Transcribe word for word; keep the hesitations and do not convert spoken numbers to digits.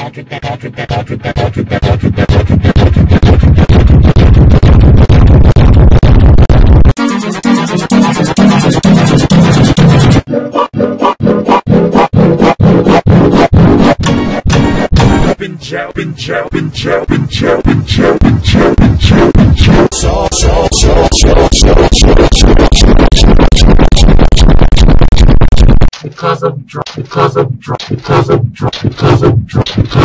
Been chow, been chow, been chow, been chow, been chow, been chow, been chow, been chow. So, so, so, so, so, so, so. Because of drunk, because of drunk, because of drunk, because of drunk, because